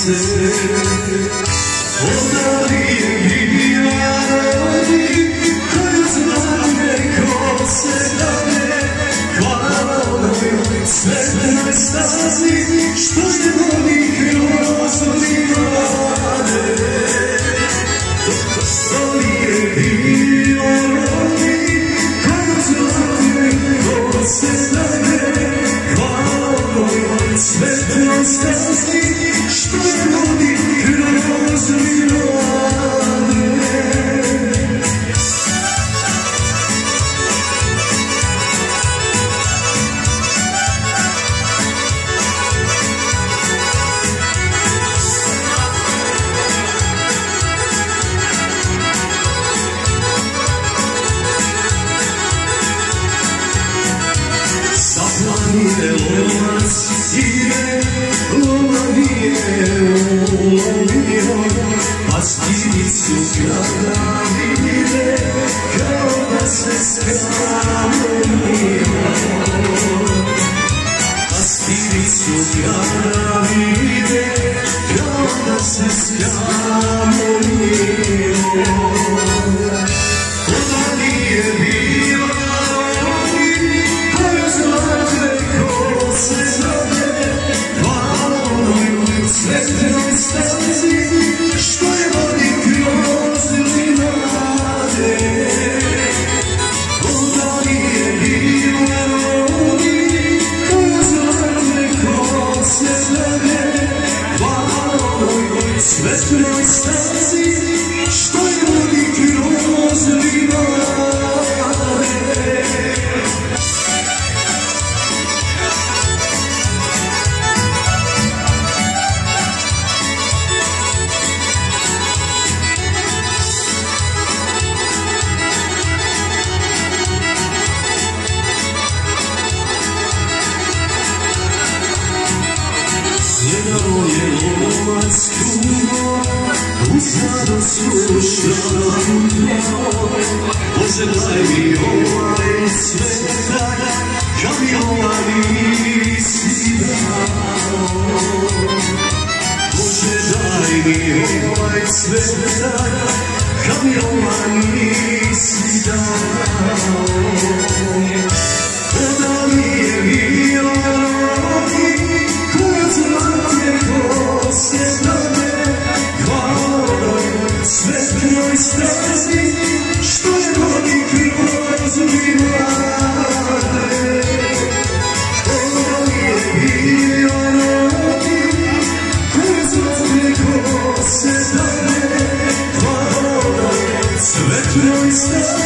se odalije vidija rodi, koju znane ko se dane, hvala onoj svetnoj stazi, što je vodi kroz livade. Odalije vidija rodi, koju znane ko se dane, hvala onoj svetnoj stazi, što je vodi kroz livade. Sa planine lomac ide, lomanije ulovio, pastiricu grada vide, kao da se skamenio. Pastiricu grada vide, kao da se skamenio. Odalije bio rodi, koju znate ko se zove, hvala onoj svetnoj stazi, što je vodi kroz livade. Odalije bio rodi, koju znate ko se zove, hvala onoj svetnoj stazi, što je vodi kroz livade. Gledao je lomac kumo, uzado slušao kumo, Bože daj mi ovaj svetak, kad mi ovaj nisi dao. Bože daj mi ovaj svetak, kad mi ovaj nisi dao. Odalije bio rodi, koju znate ko se dane, hvala onoj svetnoj stazi, što je vodi kroz livade. Odalije bio rodi, koju znate ko se dane, hvala onoj svetnoj stazi,